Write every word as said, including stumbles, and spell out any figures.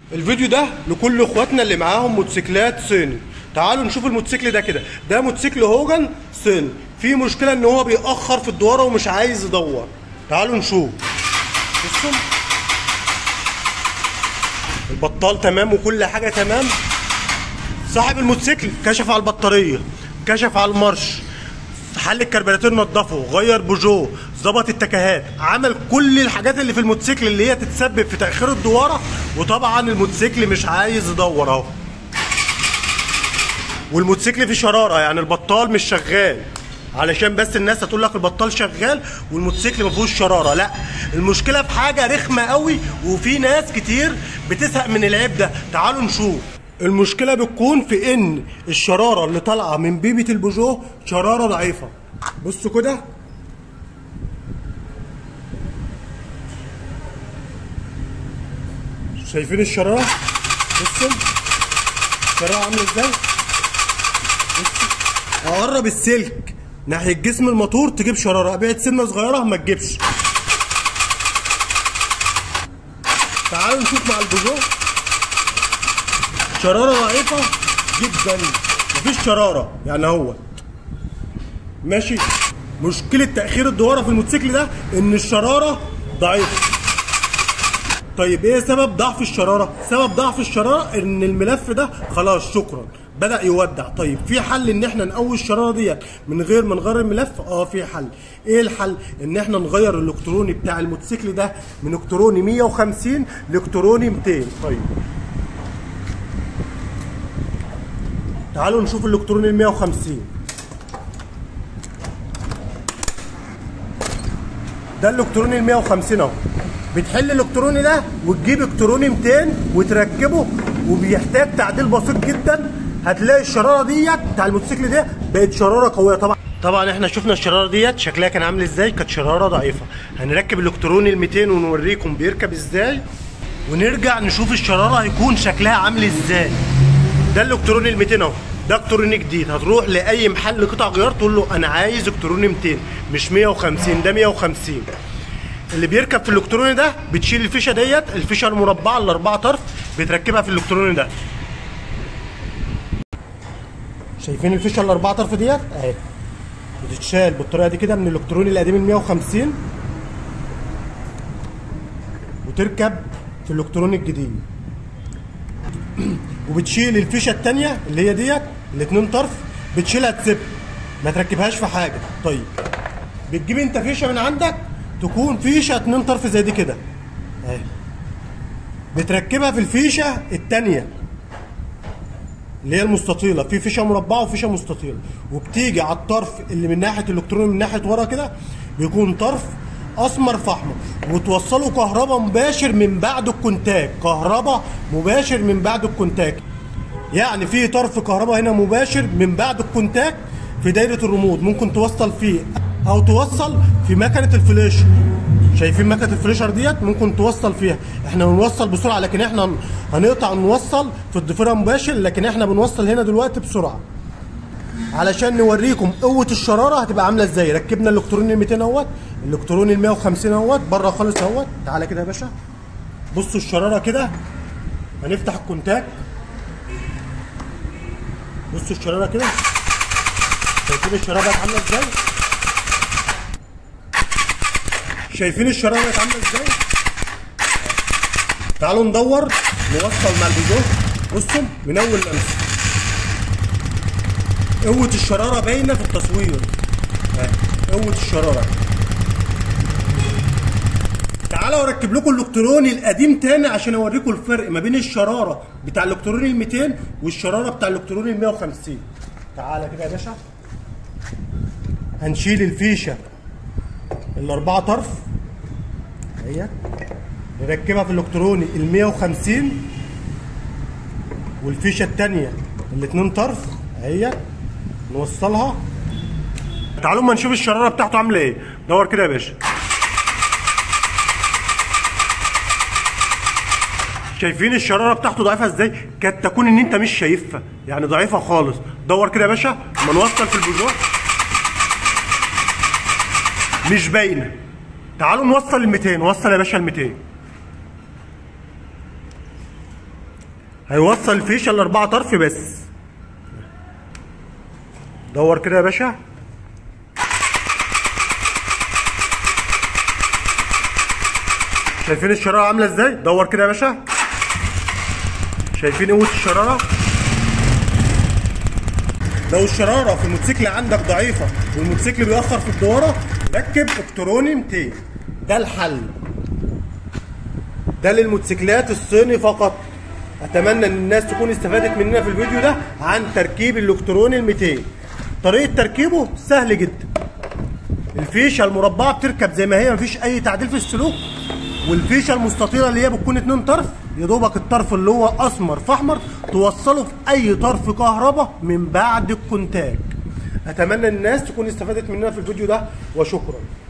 الفيديو ده لكل اخواتنا اللي معاهم موتوسيكلات صيني. تعالوا نشوف الموتوسيكل ده كده. ده موتوسيكل هوجن صيني، في مشكله ان هو بيأخر في الدواره ومش عايز يدور. تعالوا نشوف. بصوا البطال تمام وكل حاجه تمام. صاحب الموتوسيكل كشف على البطاريه، كشف على المارش، حل الكربوراتور، نضفه، غير بوجو، ظبط التكهات، عمل كل الحاجات اللي في الموتوسيكل اللي هي تتسبب في تأخير الدوارة. وطبعا الموتوسيكل مش عايز يدور اهو. والموتوسيكل فيه شرارة، يعني البطال مش شغال. علشان بس الناس هتقول لك البطال شغال والموتوسيكل ما فيهوش شرارة، لا، المشكلة في حاجة رخمة قوي وفي ناس كتير بتزهق من العيب ده. تعالوا نشوف. المشكلة بتكون في ان الشرارة اللي طالعة من بيبة البوجو شرارة ضعيفة. بصوا كده، شايفين الشرارة؟ بصوا الشرارة عاملة ازاي؟ اقرب السلك ناحية جسم الموتور تجيب شرارة، ابعد سنة صغيرة ما تجيبش. تعالوا نشوف مع البوجو. شرارة ضعيفة جدا، مفيش شرارة يعني اهو ماشي. مشكلة تأخير الدوارة في الموتوسيكل ده إن الشرارة ضعيفة. طيب إيه سبب ضعف الشرارة؟ سبب ضعف الشرارة إن الملف ده خلاص شكرا بدأ يودع. طيب في حل إن إحنا نقوي الشرارة ديت من غير ما نغير الملف؟ أه في حل. إيه الحل؟ إن إحنا نغير الإلكتروني بتاع الموتوسيكل ده من إلكتروني مية وخمسين لإلكتروني ميتين. طيب تعالوا نشوف الإلكتروني ال مية وخمسين. ده الالكتروني ال مية وخمسين اهو. بتحل الالكتروني ده وتجيب الكتروني ميتين وتركبه، وبيحتاج تعديل بسيط جدا. هتلاقي الشراره ديت بتاع الموتوسيكل ده بقت شراره قويه. طبعا طبعا احنا شفنا الشراره ديت شكلها كان عامل ازاي، كانت شراره ضعيفه. هنركب الالكتروني ال ميتين ونوريكم بيركب ازاي، ونرجع نشوف الشراره هيكون شكلها عامل ازاي. ده الالكتروني ال ميتين اهو، ده الكتروني جديد. هتروح لاي محل قطع غيار تقول له انا عايز الكتروني ميتين مش مية وخمسين، ده مية وخمسين. اللي بيركب في الالكتروني ده بتشيل الفيشه ديت، الفيشه المربعه الاربعه طرف بتركبها في الالكتروني ده. شايفين الفيشه الاربعه طرف ديت اهي، بتتشال بالطريقه دي كده من الالكتروني القديم ال مية وخمسين وتركب في الالكتروني الجديد. وبتشيل الفيشه الثانيه اللي هي ديت الاثنين طرف، بتشيلها تسيبها ما تركبهاش في حاجه. طيب بتجيب انت فيشه من عندك تكون فيشه اتنين طرف زي دي كده اهي، بتركبها في الفيشه الثانيه اللي هي المستطيله. في فيشه مربعه وفيشه مستطيله، وبتيجي على الطرف اللي من ناحيه الالكتروني من ناحيه ورا كده بيكون طرف اسمر في احمر، وتوصلوا كهرباء مباشر من بعد الكونتاك. كهرباء مباشر من بعد الكونتاك، يعني في طرف كهرباء هنا مباشر من بعد الكونتاك في دايره الرمود، ممكن توصل فيه او توصل في مكنه الفليش. شايفين مكنه الفليشر ديت ممكن توصل فيها. احنا بنوصل بسرعه لكن احنا هنقطع نوصل في الضفيره مباشر، لكن احنا بنوصل هنا دلوقتي بسرعه علشان نوريكم قوه الشراره هتبقى عامله ازاي. ركبنا الالكتروني ال ميتين اهوت، الالكتروني ال مية وخمسين اهوت بره خالص اهوت. تعالى كده يا باشا، بصوا الشراره كده. هنفتح الكونتاك، بصوا الشراره كده. شايفين الشراره بقت عامله ازاي؟ شايفين الشراره بقت عامله ازاي؟ تعالوا ندور نوصل مع البيجو. بصوا من اول لمسه قوه الشراره باينه في التصوير اهي، قوه الشراره. تعالوا اركب لكم الالكتروني القديم تاني عشان اوريكم الفرق ما بين الشراره بتاع الالكتروني ال ميتين والشراره بتاع الالكتروني ال مية وخمسين. تعالى كده يا باشا، هنشيل الفيشه الاربعه طرف اهي، نركبها في الالكتروني ال مية وخمسين، والفيشه الثانيه الاثنين طرف اهي نوصلها. تعالوا ما نشوف الشراره بتاعته عامله ايه. دور كده يا باشا، شايفين الشراره بتاعته ضعيفه ازاي؟ كاد تكون ان انت مش شايفها، يعني ضعيفه خالص. دور كده يا باشا اما نوصل في البوجو مش باينه. تعالوا نوصل ال ميتين. وصل يا باشا ال ميتين. هيوصل الفيشه لاربعه طرف بس. دور كده يا باشا. شايفين الشراره عامله ازاي؟ دور كده يا باشا. شايفين قوه الشراره؟ لو الشراره في الموتوسيكل عندك ضعيفه والموتوسيكل بيأخر في الدواره، ركب الكتروني مئتين. ده الحل. ده للموتوسيكلات الصيني فقط. اتمنى ان الناس تكون استفادت مننا في الفيديو ده عن تركيب الالكتروني ال مئتين. طريقه تركيبه سهل جدا. الفيشه المربعه بتركب زي ما هي، مفيش اي تعديل في السلوك. والفيشه المستطيله اللي هي بتكون اتنين طرف، يا دوبك الطرف اللي هو اسمر في احمر توصله في اي طرف كهرباء من بعد الكونتاك. اتمنى الناس تكون استفادت مننا في الفيديو ده، وشكرا.